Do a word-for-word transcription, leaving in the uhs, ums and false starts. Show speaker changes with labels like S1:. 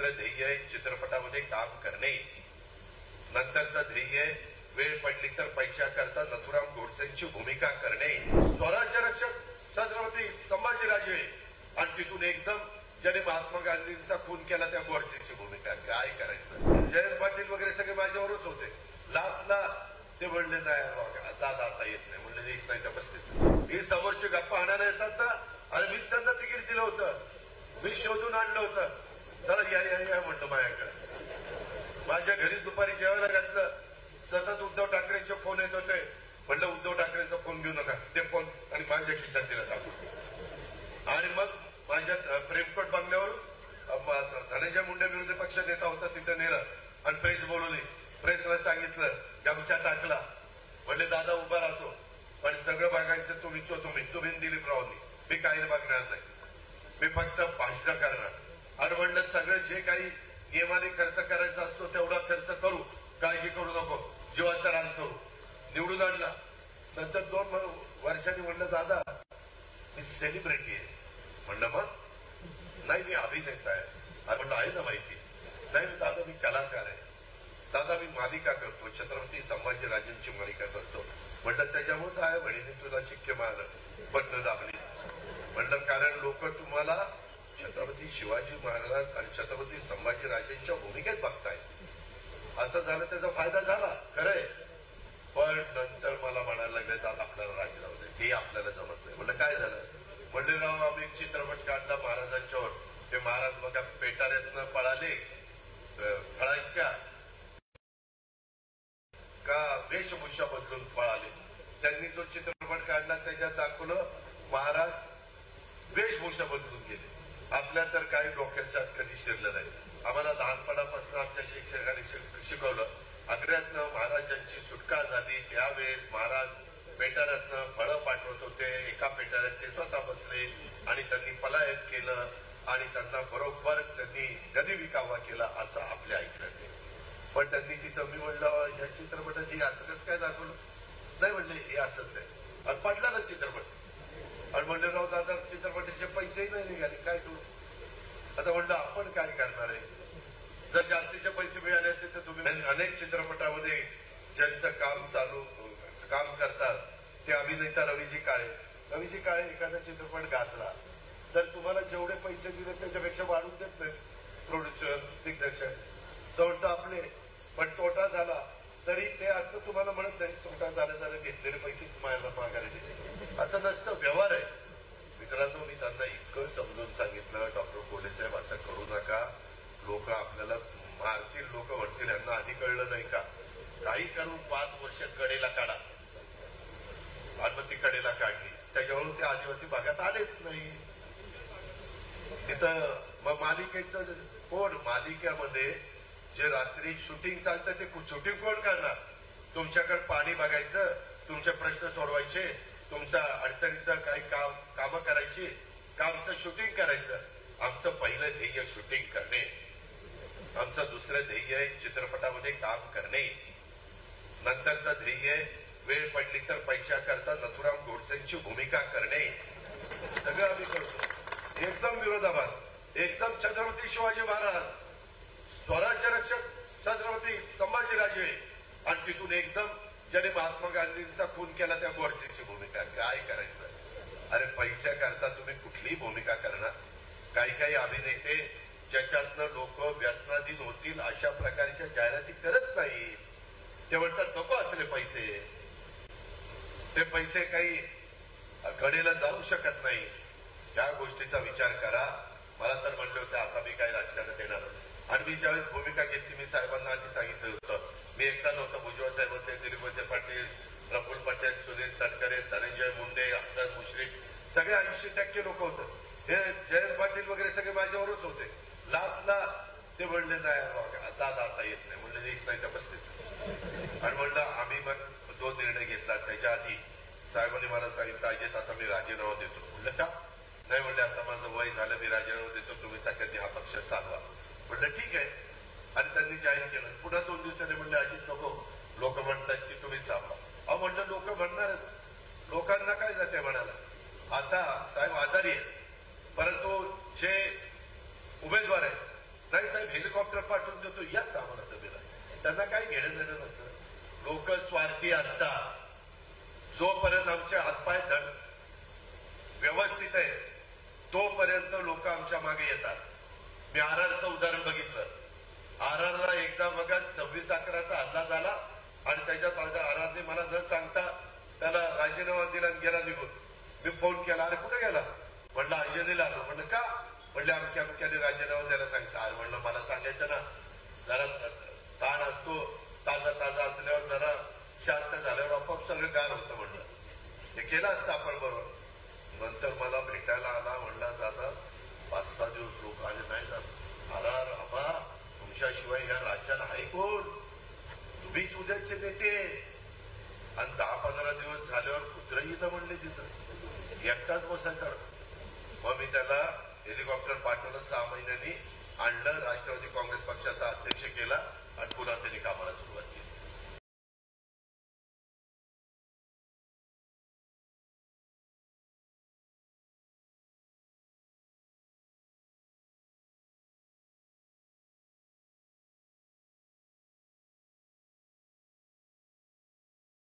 S1: दुसरं ध्येय आहे चित्रपटामध्ये काम करणे. नंतरचं ध्येय आहे वेळ पडली तर पैशाकरता नथुराम गोडसेंची भूमिका करणे. स्वराज्य रक्षक छत्रपती संभाजीराजे आणि तिथून एकदम ज्याने महात्मा गांधींचा खून केला त्या गोडसेंची भूमिका. काय करायचं. जयंत पाटील वगैरे सगळे माझ्यावरच होते. लास्टला ते म्हणले नाही दादा आता येत नाही. म्हणले येत नाही त्या बसतील. ही समोरची गप्पा आणायला येतात ना. अरे मीच त्यांना तिकीट दिलं होतं. मी शोधून आणलं होतं. चला या या या म्हणतो माझ्याकडे. माझ्या घरी दुपारी जेवायला घातलं. सतत उद्धव ठाकरेंचे फोन येत होते. म्हणलं उद्धव ठाकरेंचा फोन घेऊ नका. ते फोन आणि माझ्या खिशात दिला टाकून. आणि मग माझ्या प्रेमकोट बंगल्यावरून धनंजय मुंडे विरोधी पक्ष नेता होता तिथे नेलं आणि प्रेस बोलवली. प्रेसला सांगितलं गमछा टाकला. म्हणले दादा उभा राहतो पण सगळं बघायचं तुम्ही तो तुम्ही तुम्ही दिलीपरावांनी. मी काही बघणार नाही. मी फक्त भाषण करणार. आणि म्हणलं सगळं जे काही नियमाने खर्च करायचा असतो तेवढा खर्च करू. काळजी करू नको. जीवाचा राज करू. निवडून आणला. नंतर दोन वर्षांनी म्हणलं दादा मी सेलिब्रिटी आहे. म्हणलं मग नाही मी अभिनेता आहे. म्हणलं आहे ना माहिती. नाही दादा मी कलाकार आहे. दादा मी मालिका करतो. छत्रपती संभाजीराजेंची मालिका करतो. म्हणलं त्याच्यामुळेच आहे बहिणी तुला शिक्के मारलं बटणं दाबली. म्हणलं कारण लोक तुम्हाला छत्रपती शिवाजी महाराज आणि छत्रपती संभाजीराजेंच्या भूमिकेत बघताय. असं झालं त्याचा फायदा झाला खरंय. पण नंतर मला म्हणायला लागले दादा आपल्याला राजीनामा दे. हे आपल्याला जमत नाही. म्हणलं काय झालं. म्हणले राव आम्ही एक चित्रपट काढला महाराजांच्यावर. ते महाराज बघा पेटाऱ्यातनं पळाले फळांच्या का वेशभूषा बदलून पळाले. त्यांनी तो चित्रपट काढला त्याच्यात दाखवलं महाराज वेशभूषा बदलून गेले. आपल्या तर काही डोक्यात कधी शिरलं नाही. आम्हाला लहानपणापासून आमच्या शिक्षकांनी शिकवलं. आग्र्यातनं महाराजांची सुटका झाली त्यावेळेस महाराज पेटाऱ्यातनं फळं पाठवत होते. एका पेटाऱ्यात ते स्वतः बसले आणि त्यांनी पलायन केलं आणि त्यांना बरोबर त्यांनी गदी विकावा केला असं आपल्या ऐकलं. पण त्यांनी तिथं मी म्हणलं या चित्रपटाची असं कसं काय दाखवलं. नाही म्हणले हे असंच आहे. आणि पडला ना चित्रपट. आणि म्हणले राव दादा चित्रपटाचे पैसेही नाही निघाले काय करू. आता म्हणलं आपण काय करणार आहे. जर जास्तीचे पैसे मिळाले असते तर तुम्ही अनेक चित्रपटामध्ये ज्यांचं काम चालू काम करतात ते अभिनेता रवीजी काळे. रवीजी काळे एखादा चित्रपट गाजला तर तुम्हाला जेवढे पैसे दिले त्याच्यापेक्षा वाढून देत नाही प्रोड्युसर दिग्दर्शक. तर आपले पण तोटा झाला तरी ते असं तुम्हाला म्हणत नाही तोटा झाला झाला घेतलेले पैसे तुम्हाला माघारी दिले. असं नसतं. व्यवहार आहे. मित्रांनो मी त्यांना इतकं समजून सांगितलं डॉक्टर कोल्हे साहेब असं करू नका. लोक आपल्याला मारतील. लोक म्हणतील यांना आधी कळलं नाही का. काही करून पाच वर्ष कडेला काढा. आणि मग ती कडेला काढली त्याच्यावरून ते आदिवासी भागात आलेच नाही. तिथं मग मालिकेचं कोण मालिकेमध्ये जे रात्री शूटिंग चालतं ते शूटिंग कोण करणार. तुमच्याकडे पाणी बघायचं. तुमचे प्रश्न सोडवायचे. तुमच्या अडचणीचं काही काम कामं करायची. कामचं शूटिंग करायचं. आमचं पहिलं ध्येय शूटिंग करणे. आमचं दुसरं ध्येय आहे चित्रपटामध्ये काम करणे. नंतरचं ध्येय आहे वेळ पडली तर पैशाकरता नथुराम गोडसेंची भूमिका करणे. सगळं आम्ही करतो. एकदम विरोधाभास. एकदम छत्रपती शिवाजी महाराज स्वराज्य रक्षक छत्रपती संभाजीराजे आणि तिथून एकदम ज्याने महात्मा गांधींचा खून केला त्या गोडसेंची भूमिका. काय करायचं. अरे पैशाकरता तुम्ही कुठलीही भूमिका करणार. काही काही अभिनेते ज्याच्यातनं लोक व्यसनाधीन होतील अशा प्रकारच्या जाहिराती करत नाही. ते म्हणतात नको असले पैसे. ते पैसे काही कडेला जाऊ शकत नाही. या गोष्टीचा विचार करा. मला तर म्हणले होते आता मी काही राजकारणात येणार. आणि मी ज्यावेळेस भूमिका घेतली मी साहेबांना आधी सांगितलं होतं. मी एकटा नव्हतं. भुजबळ साहेब होते. दिलीप पाटील प्रफुल्ल पटेल सुनील तटकरे धनंजय मुंडे अफसर मुश्रीफ सगळे ऐंशी टक्के लोक होते. हे जयंत पाटील वगैरे सगळे माझ्यावरच होते. लास्टला ते म्हणले नाही दादा आता येत नाही. म्हणले येत नाही त्या बसतील. आणि म्हणलं आम्ही मग तो निर्णय घेतला. त्याच्या आधी साहेबांनी मला सांगितलं अजित आता मी राजीनामा देतो. म्हणलं का नाही. म्हणले आता माझं वय झालं मी राजीनामा देतो. तुम्ही सगळ्यांनी हा पक्ष चालवा. म्हणलं ठीक आहे. आणि त्यांनी जाहीर केलं. पुन्हा दोन दिवसांनी म्हणले अजित नको लोक म्हणतात की तुम्ही थांबा. अहो म्हणलं लोक म्हणणारच. लोकांना काय जाते म्हणाला. आता साहेब आजारी आहे परंतु जे उमेदवार आहेत नाही साहेब हेलिकॉप्टर पाठवून देतो याच आम्हाला सभेला. त्यांना काही घेणं देणं नसतं. लोक स्वार्थी असतात. जोपर्यंत आमचे हातपाय धड व्यवस्थित आहे तोपर्यंत लोक आमच्या मागे येतात. मी आर आरचं उदाहरण बघितलं. आर आरला एकदा बघा सव्वीस अकराचा हल्ला झाला आणि त्याच्यात आर आरने मला न सांगता त्याला राजीनामा दिला आणि गेला निघून. मी फोन केला, अरे कुठे गेला? म्हणलं अंजनीला आलो. म्हणलं का? म्हणले अमक्या अमक्याने राजीनामा द्यायला सांगितलं. अरे म्हणलं मला सांगायचं ना, जरा ताण असतो, ताजा ताजा असल्यावर जरा शांत झाल्यावर आपोआप सगळं गार होतं. म्हणलं हे केलं असतं आपण बरोबर. नंतर मला भेटायला आला. म्हणला दादा पाच सहा दिवस लोक आले नाही जात. अरे आबा तुमच्याशिवाय या राज्याला आहे कोण? तुम्हीच उद्याचे नेते. आणि दहा पंधरा दिवस झाल्यावर कुत्रही तर म्हणले तिथं एकटाच बसायचा. मग मी त्याला हेलिकॉप्टर पाठवलं. सहा महिन्यांनी आणलं, राष्ट्रवादी काँग्रेस पक्षाचा अध्यक्ष केला आणि पुन्हा त्यांनी काम